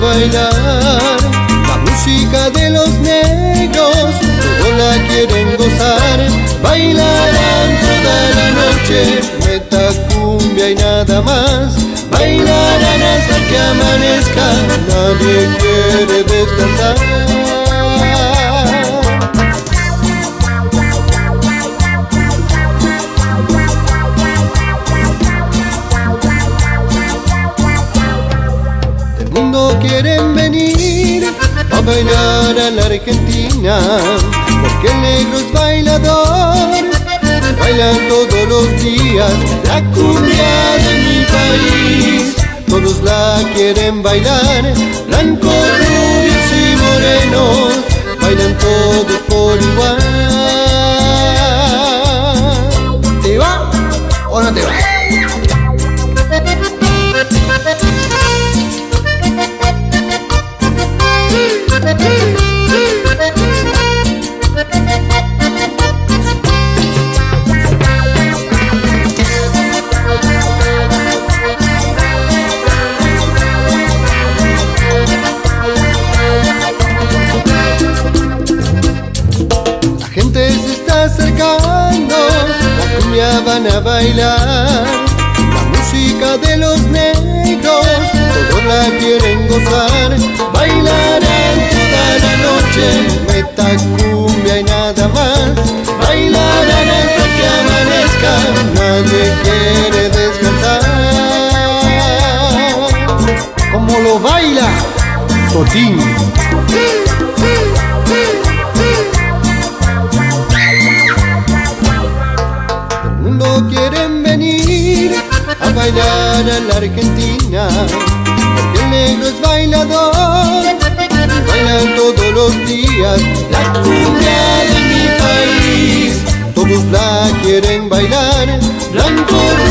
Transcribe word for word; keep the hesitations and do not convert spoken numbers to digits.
bailar la música de los negros, todos la quieren gozar. Bailarán toda la noche, meta cumbia y nada más. Bailarán hasta que amanezca, nadie quiere descansar. Del mundo quieren venir a bailar a la Argentina, porque el negro es bailador. Bailan todos los días la cumbia de mi país. Todos la quieren bailar, blancos, rubios y morenos, bailan todos por igual. ¿Te va o no te va? Se está acercando, la cumbia van a bailar, la música de los negros, todos la quieren gozar. Bailarán toda la noche, meta cumbia y nada más. Bailarán hasta que amanezca, nadie quiere descansar. ¿Cómo lo baila Totín? Quieren venir a bailar a la Argentina, porque el negro es bailador. Bailan todos los días la cumbia de mi país. Todos la quieren bailar, blanco,